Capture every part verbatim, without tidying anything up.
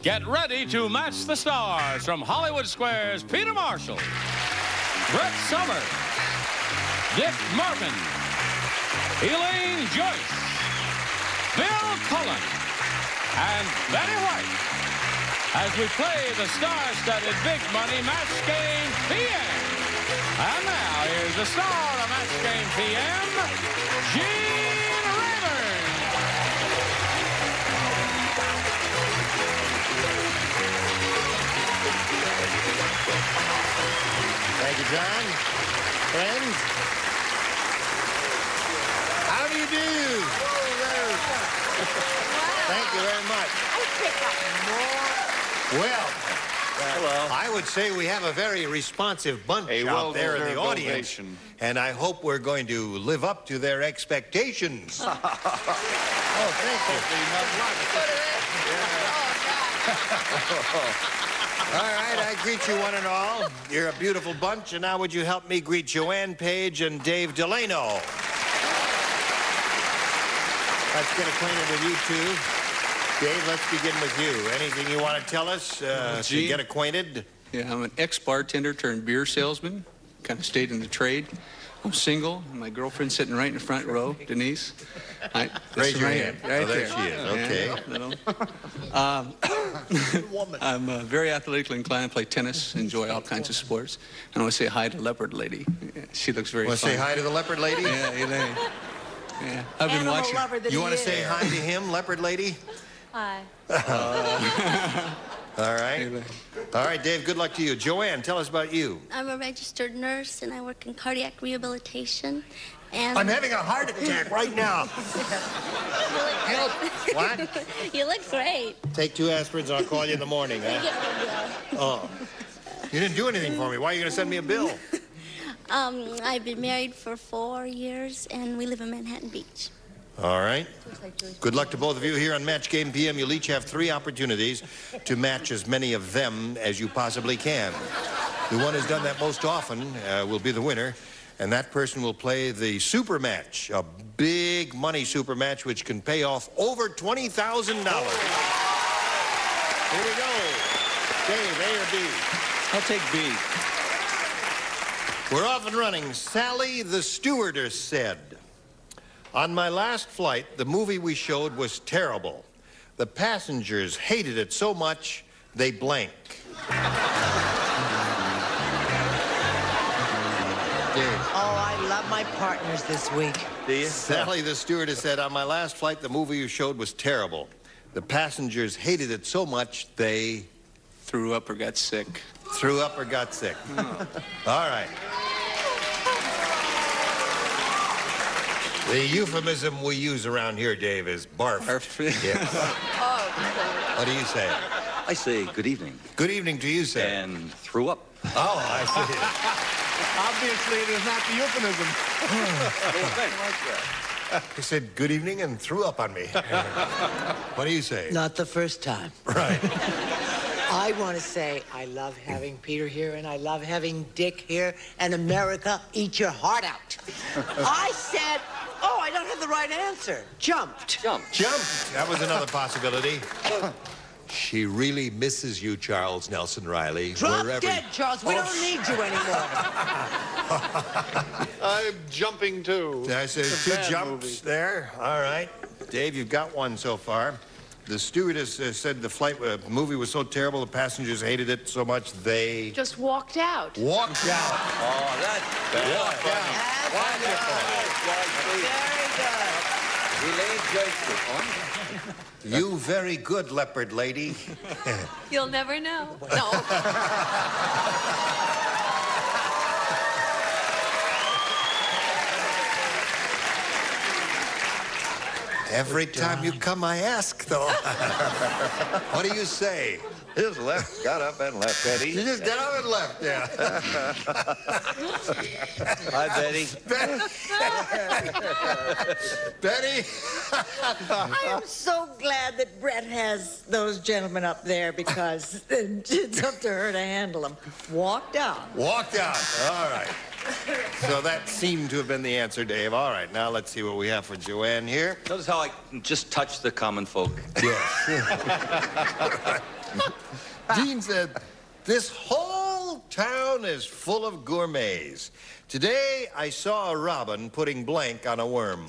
Get ready to match the stars from Hollywood Square's Peter Marshall, Brett Somers, Dick Martin, Elaine Joyce, Bill Cullen, and Betty White as we play the star-studded Big Money Match Game P M. And now, here's the star of Match Game P M, Gene Rayburn. Thank you, John. Friends, how do you do? Thank you very much. I pick up more. Well, hello. I would say we have a very responsive bunch A out there in the well-deserved audience. ovation. And I hope we're going to live up to their expectations. Oh, thank you. All right, I greet you one and all. You're a beautiful bunch, and now would you help me greet Joanne Page and Dave Delano? Let's get acquainted with you two. Dave, let's begin with you. Anything you want to tell us uh, to get acquainted? Yeah, I'm an ex-bartender turned beer salesman. Kind of stayed in the trade. I'm single. And my girlfriend's sitting right in the front row, Denise. I, Raise your right hand. Right oh, there, there she is. Okay. Yeah, um, I'm uh, very athletically inclined. Play tennis. Enjoy all kinds of sports. And I want to say hi to Leopard Lady. She looks very Want to fun. say hi to the Leopard Lady? Yeah, Elaine. Yeah, I've been Animal watching. lover that You he want to is. say hi to him, Leopard Lady? Hi. All right. All right, Dave, good luck to you. Joanne, tell us about you. I'm a registered nurse, and I work in cardiac rehabilitation. And I'm having a heart attack right now. Help. What? You look great. Take two aspirins, I'll call you in the morning. Huh? Oh. You didn't do anything for me. Why are you going to send me a bill? Um, I've been married for four years, and we live in Manhattan Beach. All right. Good luck to both of you here on Match Game P M. You'll each have three opportunities to match as many of them as you possibly can. The one who's done that most often uh, will be the winner, and that person will play the super match, a big money super match which can pay off over twenty thousand dollars. Here we go. Dave, A or B? I'll take B. We're off and running. Sally the stewardess said, on my last flight, the movie we showed was terrible. The passengers hated it so much, they blank. Dave. Oh, I love my partners this week. Do you? Sally the stewardess said, on my last flight, the movie you showed was terrible. The passengers hated it so much, they... Threw up or got sick. Threw up or got sick. Oh. All right. The euphemism we use around here, Dave, is barf. Barf. Yeah. What do you say? I say good evening. Good evening to you, sir. And threw up. Oh, I see. Obviously, it is not the euphemism. He said good evening and threw up on me. What do you say? Not the first time. Right. I want to say I love having Peter here, and I love having Dick here, and America, eat your heart out. I said, oh, I don't have the right answer. Jumped. Jumped. Jumped. That was another possibility. She really misses you, Charles Nelson Riley. Drop wherever... dead, Charles. We Oh. don't need you anymore. I'm jumping too. I said It's a two bad jumps movie. there. All right. Dave, you've got one so far. The stewardess uh, said the flight uh, movie was so terrible, the passengers hated it so much they... Just walked out. Walked out. Oh, that's bad. Walked out. Very good. You very good, leopard lady. You'll never know. No. Every time you come, I ask, though. What do you say? His left got up and left, Betty. You just got up and left, yeah. Hi, Betty. Betty? I'm so glad that Brett has those gentlemen up there because it's up to her to handle them. Walked out. Walked out. All right. So that seemed to have been the answer, Dave. All right, now let's see what we have for Joanne here. Notice how I can just touch the common folk. Yes. Dean said, this whole town is full of gourmets. Today, I saw a robin putting blank on a worm.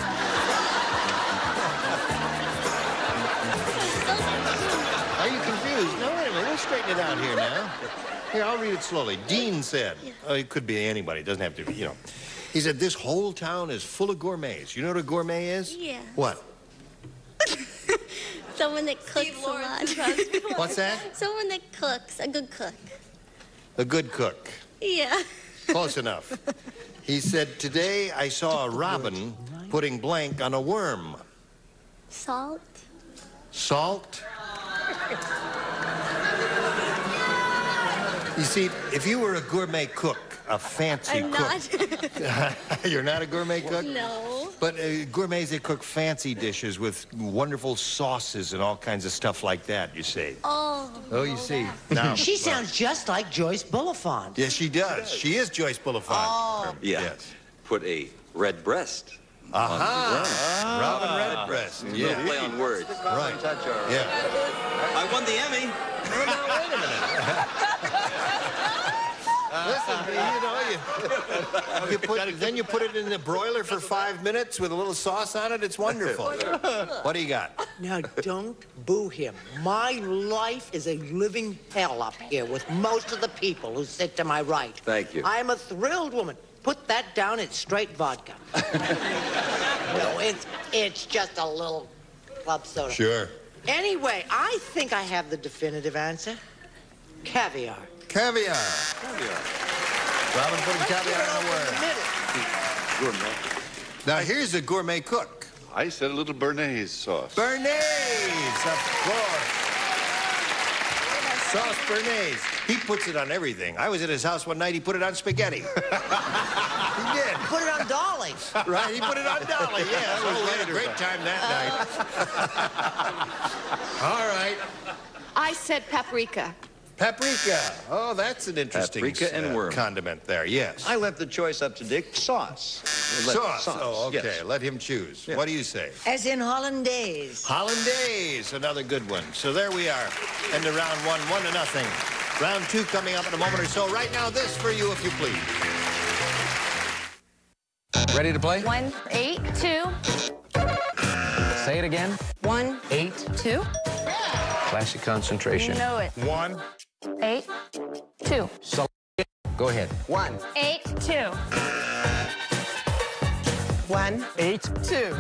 Are you confused? No, wait a minute. We'll straighten it out here now. Here, I'll read it slowly. Dean said, oh, it could be anybody. It doesn't have to be, you know. He said, this whole town is full of gourmets. You know what a gourmet is? Yeah. What? Someone that cooks a lot. What's that? Someone that cooks, a good cook. A good cook. Yeah. Close enough. He said, today I saw a robin putting blank on a worm. Salt. Salt? You see, if you were a gourmet cook, a fancy I'm cook... not. You're not a gourmet cook? No. But uh, gourmets, they cook fancy dishes with wonderful sauces and all kinds of stuff like that, you see. Oh. Oh, you see. Now, She sounds just like Joyce Bulifant. yes, she does. She is Joyce Bulifant. Oh. Yeah. Yes. Put a red breast. Aha! Robin Redbreast. Yeah. Yeah. Play on words. Right. Touch our... Yeah. I won the Emmy. Well, now, wait a minute. Listen, you know, you, you put, then you put it in the broiler for five minutes with a little sauce on it. It's wonderful. What do you got? Now, don't boo him. My life is a living hell up here with most of the people who sit to my right. Thank you. I'm a thrilled woman. Put that down, it's straight vodka. No, it's, it's just a little club soda. Sure. Anyway, I think I have the definitive answer. Caviar. Caviar. Caviar. Robin putting caviar on a worm. Gourmet. Now, here's a gourmet cook. I said a little béarnaise sauce. Béarnaise, of course. Sauce béarnaise. He puts it on everything. I was at his house one night, he put it on spaghetti. He did. Put it on Dolly. Right, he put it on Dolly, yeah. Oh, we had a great time that night. All right. I said paprika. Paprika. Oh, that's an interesting Paprika and uh, worm. condiment there, yes. I left the choice up to Dick. Sauce. Let- Sauce. Oh, okay. Yes. Let him choose. Yeah. What do you say? As in Hollandaise. Hollandaise, another good one. So there we are. End of round one, one to nothing. Round two coming up in a moment or so. Right now, this for you, if you please. Ready to play? One, eight, two. Say it again. One, Eight. two. Classic concentration. You know it. One. Eight, two. So go ahead. One. Eight, two. One, Eight. two.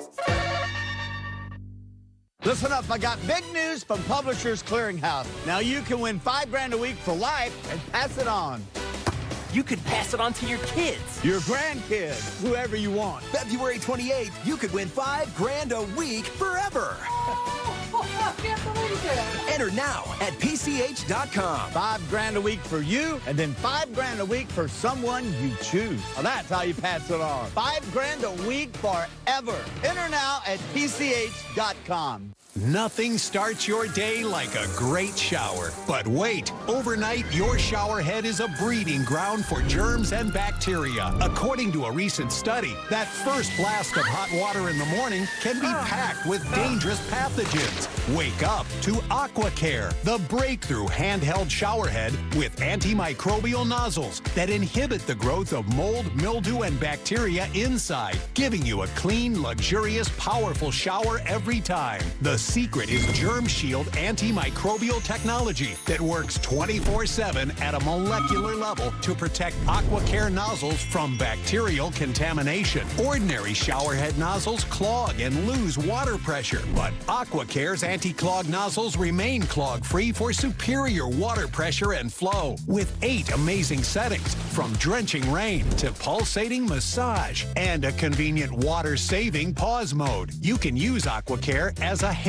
Listen up, I got big news from Publishers Clearinghouse. Now you can win five grand a week for life and pass it on. You could pass it on to your kids. Your grandkids, whoever you want. February twenty-eighth, you could win five grand a week forever. I can't believe it. Enter now at P C H dot com. Five grand a week for you, and then five grand a week for someone you choose. Well, that's how you pass it on. Five grand a week forever. Enter now at P C H dot com. Nothing starts your day like a great shower. But wait, overnight, your shower head is a breeding ground for germs and bacteria. According to a recent study, that first blast of hot water in the morning can be packed with dangerous pathogens. Wake up to AquaCare, the breakthrough handheld shower head with antimicrobial nozzles that inhibit the growth of mold, mildew, and bacteria inside, giving you a clean, luxurious, powerful shower every time. The secret is Germ Shield antimicrobial technology that works twenty-four seven at a molecular level to protect AquaCare nozzles from bacterial contamination. Ordinary showerhead nozzles clog and lose water pressure, but AquaCare's anti-clog nozzles remain clog-free for superior water pressure and flow. With eight amazing settings, from drenching rain to pulsating massage and a convenient water-saving pause mode, you can use AquaCare as a hand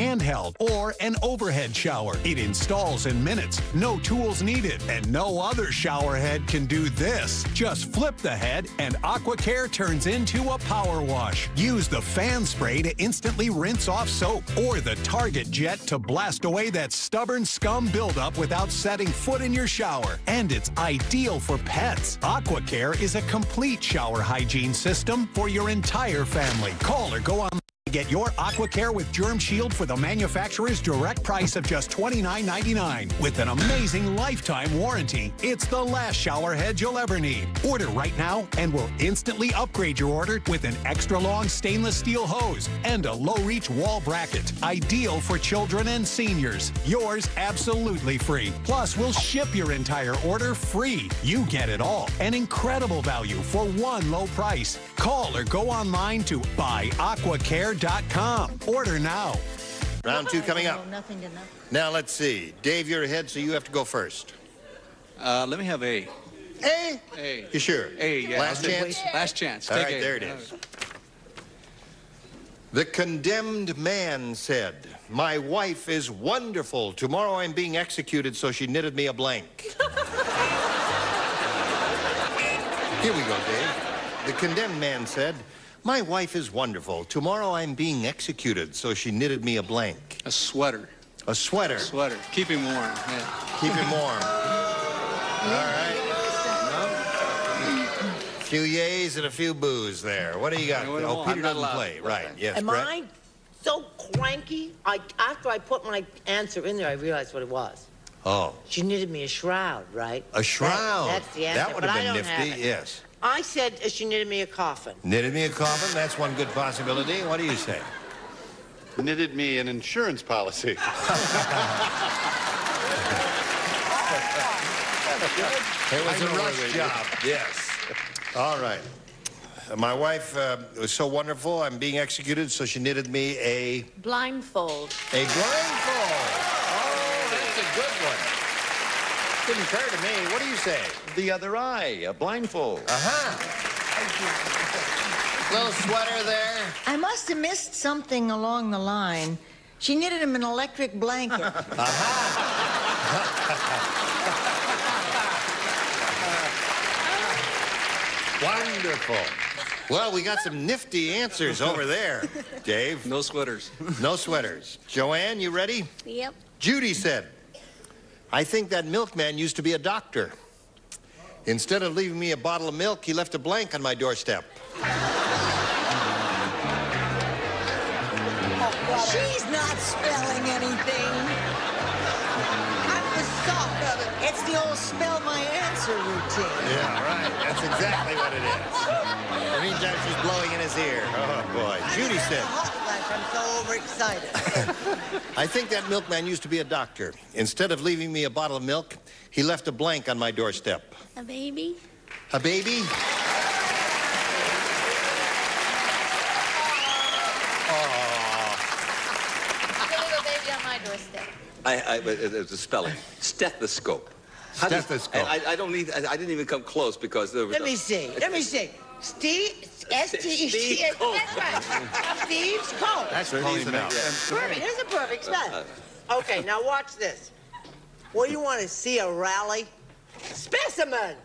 handheld or an overhead shower. It installs in minutes, no tools needed, and no other shower head can do this. Just flip the head and AquaCare turns into a power wash. Use the fan spray to instantly rinse off soap or the Target jet to blast away that stubborn scum buildup without setting foot in your shower. And it's ideal for pets. AquaCare is a complete shower hygiene system for your entire family. Call or go on. Get your AquaCare with Germ Shield for the manufacturer's direct price of just twenty-nine ninety-nine. With an amazing lifetime warranty, it's the last shower head you'll ever need. Order right now and we'll instantly upgrade your order with an extra long stainless steel hose and a low reach wall bracket. Ideal for children and seniors. Yours absolutely free. Plus, we'll ship your entire order free. You get it all. An incredible value for one low price. Call or go online to buy aqua care dot com. Order now. Round two coming up. Nothing to nothing. Now, let's see. Dave, you're ahead, so you have to go first. Uh, let me have A. A? A. You sure? A, yeah. Last chance? Last chance. All Take right, A. there it is. The condemned man said, "My wife is wonderful. Tomorrow I'm being executed, so she knitted me a blank." Here we go, Dave. The condemned man said, "My wife is wonderful. Tomorrow I'm being executed, so she knitted me a blank." A sweater. A sweater. Sweater. Keep him warm. Yeah. Keep him warm. All right. A few yays and a few boos there. What do you got? No, no, Oh, I'm Peter not doesn't allowed. play. Right. Yes, Am Brett? I so cranky? I, after I put my answer in there, I realized what it was. Oh. She knitted me a shroud, right? A shroud. That, that's the answer. That would but have I been don't nifty, have it. yes. I said uh, she knitted me a coffin. Knitted me a coffin? That's one good possibility. What do you say? Knitted me an insurance policy. It was a rush job, yes. All right. Uh, my wife uh, was so wonderful, I'm being executed, so she knitted me a... Blindfold. A blindfold. Oh, that's a good one. Didn't occur to me. What do you say? The other eye, a blindfold. Uh-huh. Little sweater there. I must have missed something along the line. She knitted him an electric blanket. Wonderful. Well, we got some nifty answers over there, Dave. No sweaters. No sweaters. Joanne, you ready? Yep. Judy said, "I think that milkman used to be a doctor. Instead of leaving me a bottle of milk, he left a blank on my doorstep." She's not spelling anything. I'm the soft of it. It's the old spell my answer routine. Yeah, right. That's exactly what it is. The meantime, she's blowing in his ear. Oh, boy. Judy said, Hot flash, I'm so overexcited. "I think that milkman used to be a doctor. Instead of leaving me a bottle of milk, he left a blank on my doorstep." A baby? A baby? A baby on my doorstep. I, I, it- it's a spelling. Stethoscope. How does- Stethoscope. I, I don't need, I, I didn't even come close because there was Let a- me see. Let me see. Steve, S T E Steve C. Colt. That's right. Steve's coat. That's close enough. Perfect. This is a perfect spell. Okay, now watch this. What do you want to see, a rally? Specimen.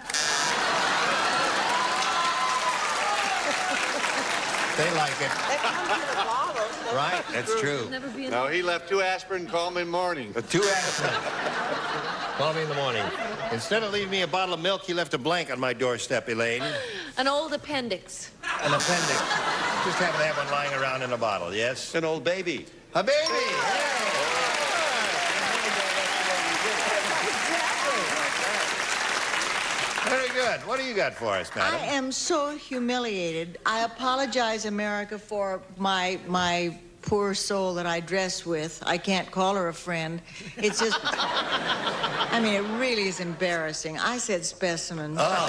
They like it. That comes in a bottle. so- Right? That's true. No, he left two aspirin, call him in morning. Uh, Two aspirin. Call me in the morning. Instead of leaving me a bottle of milk, he left a blank on my doorstep, Elaine. An old appendix. An appendix. Just happen to have one lying around in a bottle, yes? An old baby. A baby! Very good. What do you got for us, madam? I am so humiliated. I apologize, America, for my my poor soul that I dress with. I can't call her a friend. It's just, I mean, it really is embarrassing. I said specimen. Oh.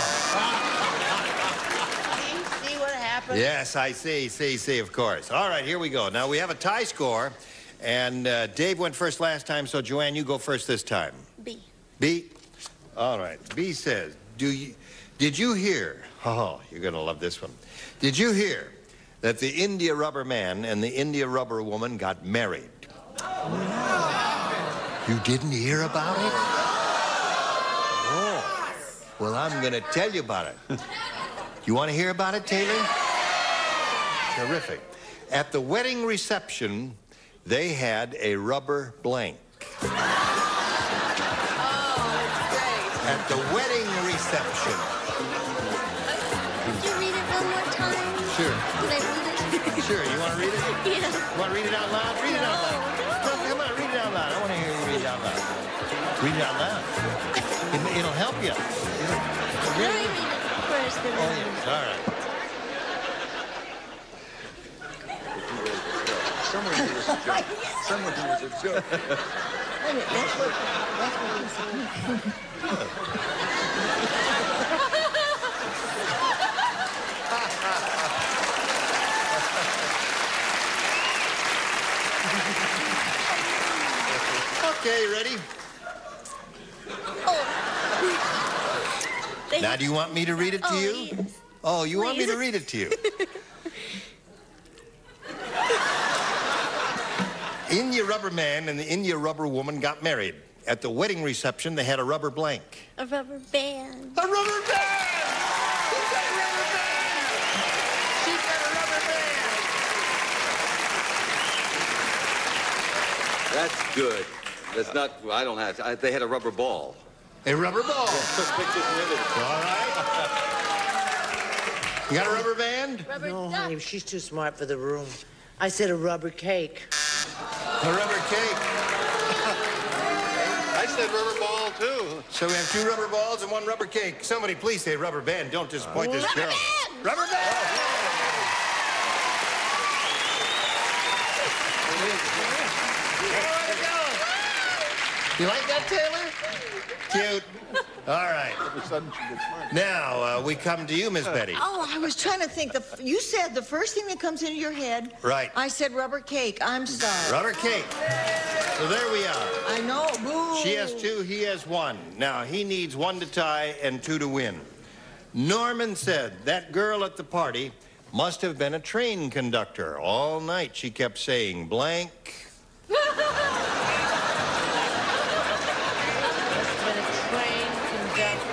See, see what happened? Yes, I see, see, see, of course. All right, here we go. Now, we have a tie score, and uh, Dave went first last time, so Joanne, you go first this time. B. B? All right. B says, do you, did you hear, oh, you're going to love this one. Did you hear that the India rubber man and the India rubber woman got married? You didn't hear about it? Oh. Well, I'm going to tell you about it. You want to hear about it, Taylor? Terrific. At the wedding reception, they had a rubber blank. Oh, that's great. At the wedding reception. Could you read it one more time? Sure. Could I read it? Sure. You want to read it? Yeah. You want to read it out loud? Read it out loud. Come, come on, read it out loud. I want to hear you read it out loud. Read it out loud. It, it'll help you. It'll, Let me read it first. Then oh, yes. All right. Someone who was a joke. Someone who was a joke. That's what, that's what he's Okay, ready? Oh. Now, do you want me to read it to oh, you? Yes. Oh, you Please. want me to read it to you? India Rubber Man and the India Rubber Woman got married. At the wedding reception, they had a rubber blank. A rubber band. A rubber band! Who's got a rubber band? She's got a rubber band! That's good. That's not, I don't have, I, they had a rubber ball. A rubber ball. Took pictures with it. All right. You got a rubber band? Rubber No, duck. honey, she's too smart for the room. I said a rubber cake. A rubber cake. I said rubber ball, too. So we have two rubber balls and one rubber cake. Somebody please say rubber band. Don't disappoint this Rubber girl. band! Rubber band! Way to go. You like that, Taylor? Cute. All right. Now, uh, we come to you, Miss Betty. Oh, I was trying to think. The f- you said the first thing that comes into your head. Right. I said rubber cake. I'm sorry. Rubber cake. So there we are. I know. Boo. She has two, he has one. Now, he needs one to tie and two to win. Norman said that girl at the party must have been a train conductor. All night she kept saying blank. Been a train conductor.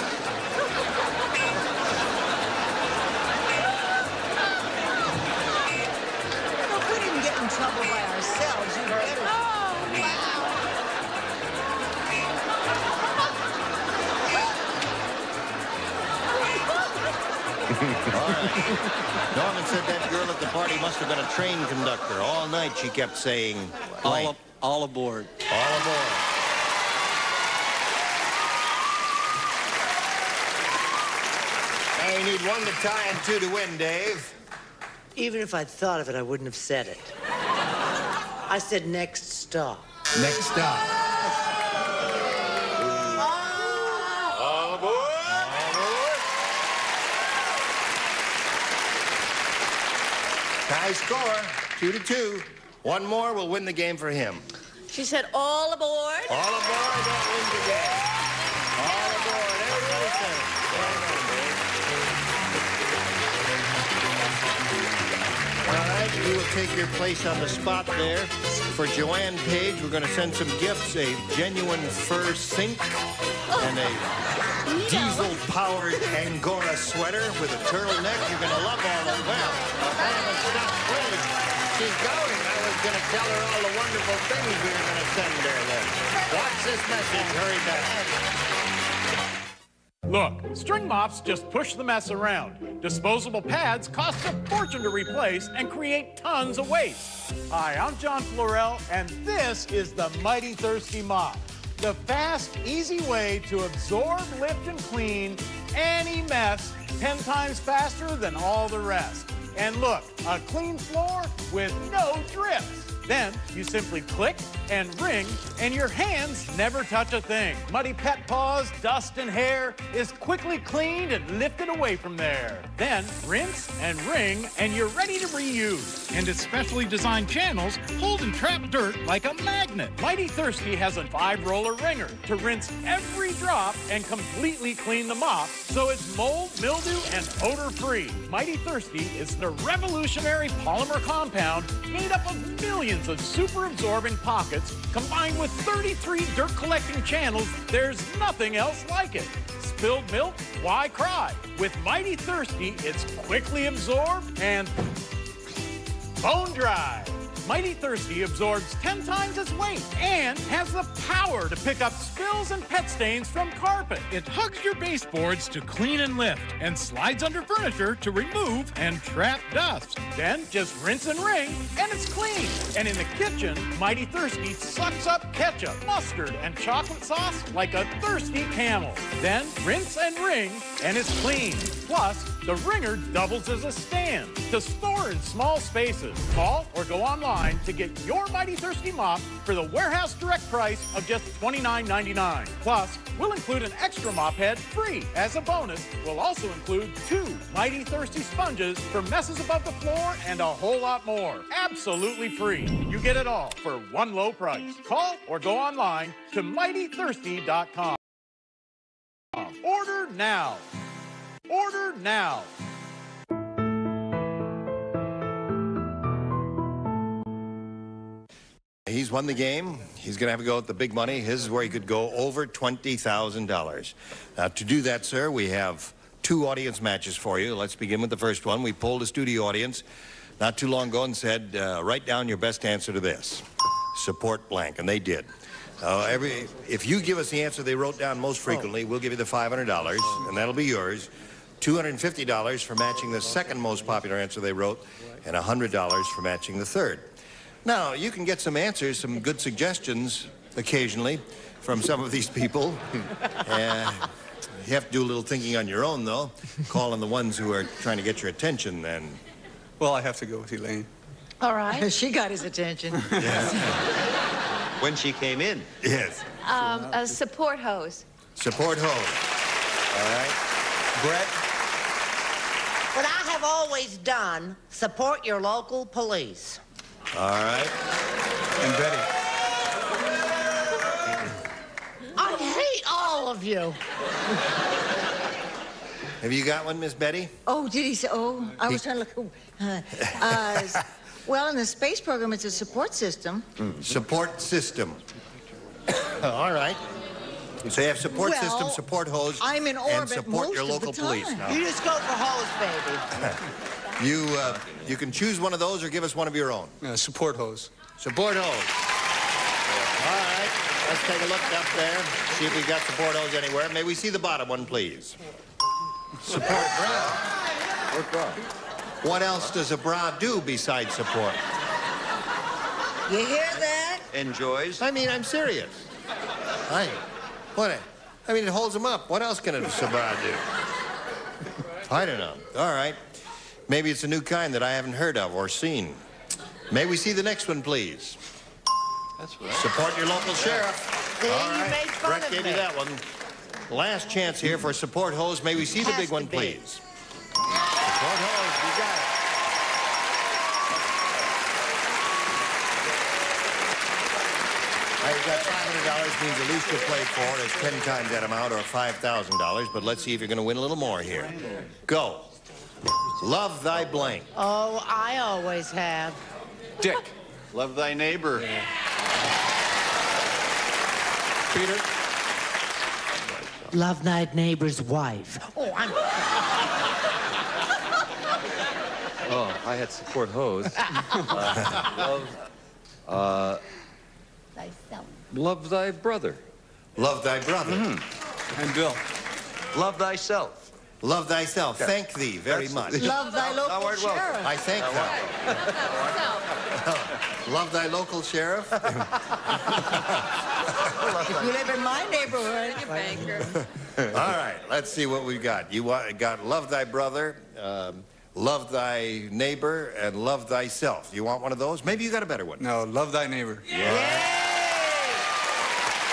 If we didn't get in trouble by ourselves, you better. Oh, wow. All right. Norman said that girl at the party must have been a train conductor. All night she kept saying blank. All, all aboard. All aboard. Now you need one to tie and two to win, Dave. Even if I'd thought of it, I wouldn't have said it. I said next stop. Next stop. All aboard. High score, two to two. One more will win the game for him. She said all aboard. All aboard, that wins the game. All aboard, everybody said it. Well done, Dave. All right, you will take your place on the spot there. For Joanne Page, we're going to send some gifts, a genuine fur sink and a diesel-powered Angora sweater with a turtleneck. You're going to love all of that. I haven't stopped waiting. She's going. I was going to tell her all the wonderful things we were going to send her then. Watch this message. Hurry back. Look, string mops just push the mess around. Disposable pads cost a fortune to replace and create tons of waste. Hi, I'm John Florell, and this is the Mighty Thirsty Mop. The fast, easy way to absorb, lift, and clean any mess ten times faster than all the rest. And look, a clean floor with no drips. Then you simply click and wring, and your hands never touch a thing. Muddy pet paws, dust, and hair is quickly cleaned and lifted away from there. Then rinse and wring, and you're ready to reuse. And its specially designed channels hold and trap dirt like a magnet. Mighty Thirsty has a five-roller wringer to rinse every drop and completely clean the mop so it's mold, mildew, and odor-free. Mighty Thirsty is the revolutionary polymer compound made up of millions of super-absorbing pockets combined with thirty-three dirt-collecting channels. There's nothing else like it. Spilled milk? Why cry? With Mighty Thirsty, it's quickly absorbed and bone dry. Mighty Thirsty absorbs ten times its weight and has the power to pick up spills and pet stains from carpet. It hugs your baseboards to clean and lift and slides under furniture to remove and trap dust. Then just rinse and wring and it's clean. And in the kitchen, Mighty Thirsty sucks up ketchup, mustard, and chocolate sauce like a thirsty camel. Then rinse and wring and it's clean. Plus, the wringer doubles as a stand to store in small spaces. Call or go online to get your Mighty Thirsty mop for the warehouse direct price of just twenty-nine ninety-nine. Plus, we'll include an extra mop head free. As a bonus, we'll also include two Mighty Thirsty sponges for messes above the floor and a whole lot more. Absolutely free. You get it all for one low price. Call or go online to mighty thirsty dot com. Order now. Order now. He's won the game. He's going to have a go at the big money. His is where he could go over twenty thousand dollars. Now, to do that, sir, we have two audience matches for you. Let's begin with the first one. We polled a studio audience not too long ago and said, uh, write down your best answer to this. Support blank, and they did. Uh, every, if you give us the answer they wrote down most frequently, we'll give you the five hundred dollars, and that'll be yours. two hundred fifty dollars for matching the second most popular answer they wrote, and one hundred dollars for matching the third. Now, you can get some answers, some good suggestions occasionally from some of these people. uh, you have to do a little thinking on your own, though. Call on the ones who are trying to get your attention, then. Well, I have to go with Elaine. All right. She got his attention. Yes. When she came in. Yes. Um, a support hose. Support hose. All right. Brett? What I have always done, support your local police. All right. And Betty? I hate all of you. Have you got one, Miss Betty? Oh, did he say? Oh, I was trying to look. Uh, uh, well, in the space program, it's a support system. Mm. Support system. All right. So you have support well, system, support hose, I'm in orbit and support most your of local the time. police. Now, You just go for hose, baby. you uh, you can choose one of those or give us one of your own. Uh, support hose. Support hose. All right. Let's take a look up there. See if we got support hose anywhere. May we see the bottom one, please? Support bra. What bra? What else does a bra do besides support? You hear that? Enjoys. I mean, I'm serious. I, what? I mean, it holds them up. What else can a bra do? I don't know. All right. Maybe it's a new kind that I haven't heard of or seen. May we see the next one, please? That's right. Support your local sheriff. See, All you right. made fun Brett of gave me. you that one. Last chance here for support hose. May we see the Has big to one, be. please? Support hose. You got it. Now, you got five hundred dollars, means the least you'll play for is ten times that amount, or five thousand dollars. But let's see if you're going to win a little more here. Go. Love thy blank. Oh, I always have. Dick. Love thy neighbor. Peter? Love thy neighbor's wife. Oh, I'm... Oh, I had support hose. uh, love, uh, Thyself. love thy brother. Love thy brother. Mm. And Bill. Love thyself. Love thyself. Yeah. Thank thee very That's- much. Love thy local Thou art welcome. sheriff. I thank thou. Love thy local sheriff. If you live in my neighborhood. Banker. All right, let's see what we've got. You wa- got love thy brother, um, love thy neighbor, and love thyself. You want one of those? Maybe you got a better one. No, love thy neighbor. Yeah.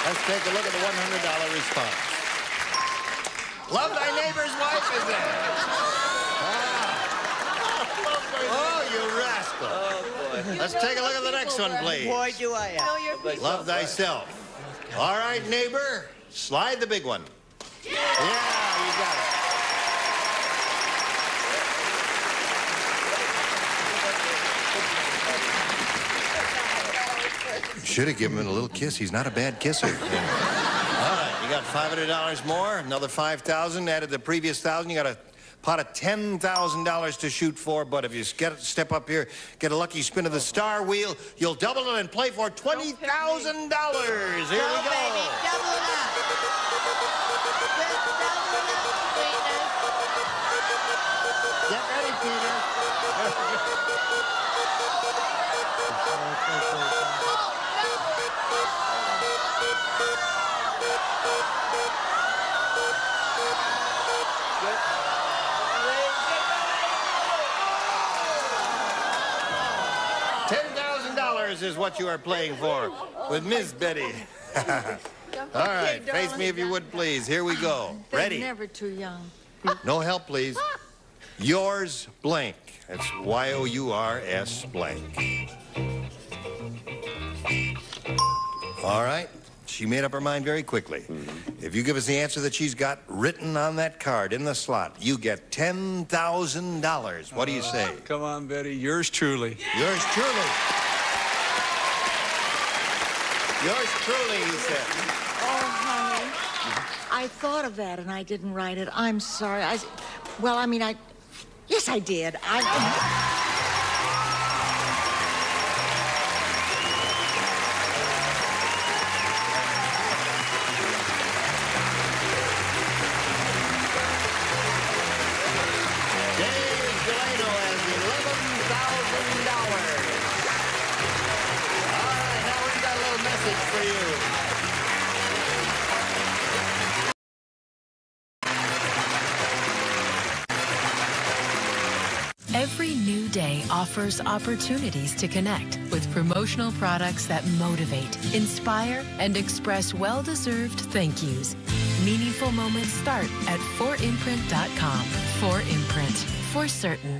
Let's take a look at the one hundred dollar response. Love thy neighbor's wife is there. Ah. Oh, you rascal. Oh, boy. Let's take a look at the next one, please. Boy, do I have. Love thyself. All right, neighbor, slide the big one. Yeah, you got it. Should have given him a little kiss. He's not a bad kisser. Yeah. All right, you got five hundred dollars more, another five thousand dollars, added the previous one thousand dollars. You got a pot of ten thousand dollars to shoot for, but if you get, step up here, get a lucky spin of the star wheel, you'll double it and play for twenty thousand dollars. Here we go. Baby, double it up. Just double it up, sweetness. Get ready, Peter. ten thousand dollars is what you are playing for with Miss Betty. All right, face me if you would, please. Here we go. They're Ready? never too young. No help, please. Yours blank. That's Y O U R S blank. All right. She made up her mind very quickly. Mm-hmm. If you give us the answer that she's got written on that card in the slot, you get ten thousand dollars. What do you say? Come on, Betty. Yours truly. Yours truly. Yours truly, he said. Oh, honey. I thought of that and I didn't write it. I'm sorry. I, well, I mean, I... Yes, I did. I... Dave Delano has eleven thousand dollars. All right, now we've got a little message for you. Every new day offers opportunities to connect with promotional products that motivate, inspire, and express well-deserved thank yous. Meaningful moments start at four imprint dot com. four imprint, for certain.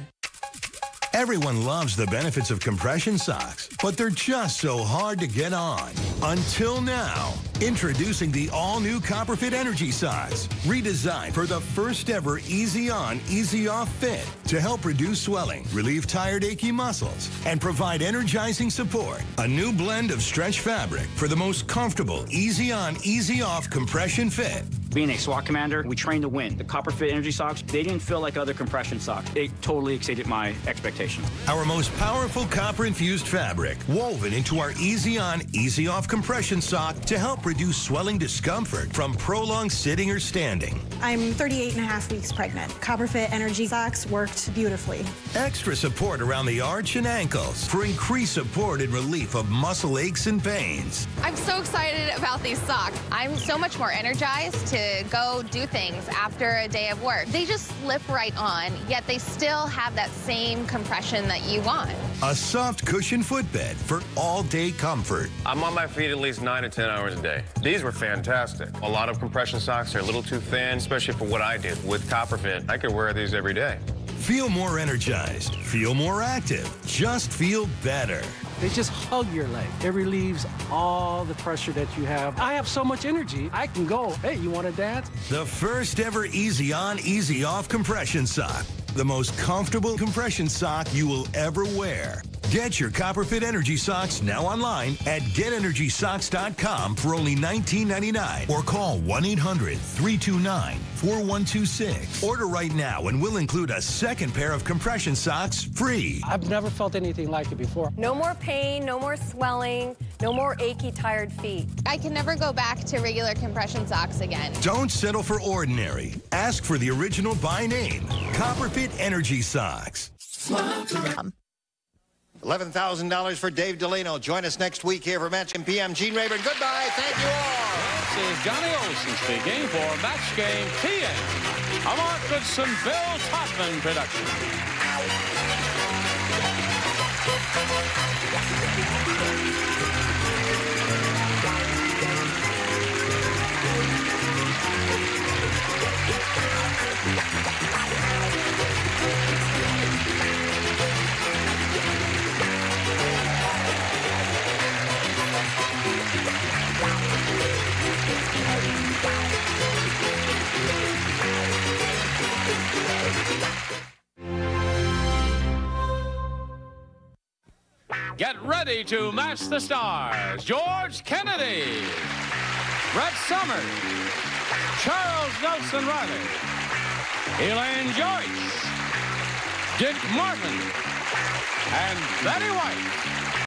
Everyone loves the benefits of compression socks, but they're just so hard to get on. Until now. Introducing the all-new Copperfit Energy Socks, redesigned for the first ever easy on, easy off fit to help reduce swelling, relieve tired, achy muscles, and provide energizing support. A new blend of stretch fabric for the most comfortable, easy on, easy off compression fit. Being a SWAT commander, we train to win. The Copperfit Energy Socks, they didn't feel like other compression socks. They totally exceeded my expectations. Our most powerful copper-infused fabric, woven into our easy on, easy off compression sock to help reduce swelling discomfort from prolonged sitting or standing. I'm thirty-eight and a half weeks pregnant. Copperfit Energy Socks worked beautifully. Extra support around the arch and ankles for increased support and relief of muscle aches and pains. I'm so excited about these socks. I'm so much more energized to go do things after a day of work. They just slip right on, yet they still have that same compression that you want. A soft cushion footbed for all-day comfort. I'm on my feet at least nine to ten hours a day. These were fantastic. A lot of compression socks are a little too thin, especially for what I did. With Copperfit, I could wear these every day. Feel more energized. Feel more active. Just feel better. They just hug your leg. It relieves all the pressure that you have. I have so much energy, I can go, hey, you want to dance? The first ever easy on, easy off compression sock. The most comfortable compression sock you will ever wear. Get your Copperfit Energy Socks now online at get energy socks dot com for only nineteen ninety-nine dollars or call one eight hundred, three two nine, four one two six. Order right now and we'll include a second pair of compression socks free. I've never felt anything like it before. No more pain, no more swelling, no more achy, tired feet. I can never go back to regular compression socks again. Don't settle for ordinary. Ask for the original by name, Copperfit Energy Socks. eleven thousand dollars for Dave Delano. Join us next week here for Match Game P M. Gene Rayburn, goodbye. Thank you all. This is Johnny Olson speaking for Match Game P M. A Mark Goodson, Bill Todman production. ready to match the stars. George Kennedy, Brett Somers, Charles Nelson Riley, Elaine Joyce, Dick Martin, and Betty White.